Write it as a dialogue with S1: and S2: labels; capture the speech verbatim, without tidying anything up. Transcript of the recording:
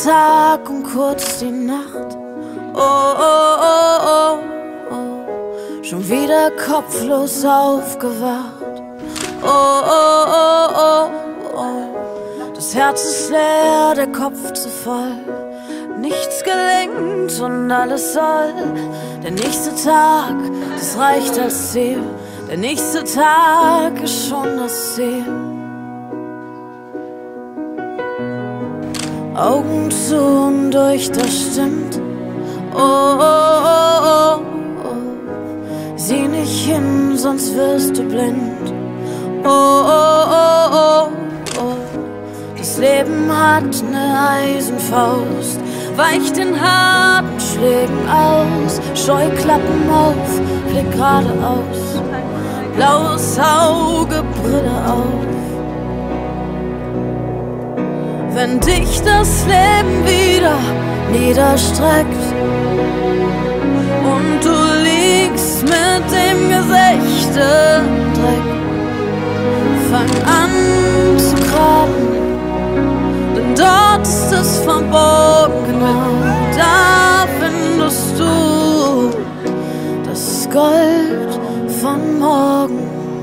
S1: Tag und kurz die Nacht. Oh, oh, oh, oh, oh. Schon wieder kopflos aufgewacht. Oh, oh, oh, oh, oh. Das Herz ist leer, der Kopf zu voll. Nichts gelingt und alles soll. Der nächste Tag, das reicht als Ziel. Der nächste Tag ist schon das Ziel. Augen zu und durch, das stimmt. Oh, oh, oh, oh, oh. Sieh nicht hin, sonst wirst du blind. Oh, oh, oh, oh, oh. Das Leben hat ne Eisenfaust, weicht den harten Schlägen aus. Scheuklappen auf, blick geradeaus, blaues Auge, Brille auf. Wenn dich das Leben wieder niederstreckt und du liegst mit dem Gesicht im Dreck, fang an zu graben, denn dort ist es Verborgene. Da findest du das Gold von morgen.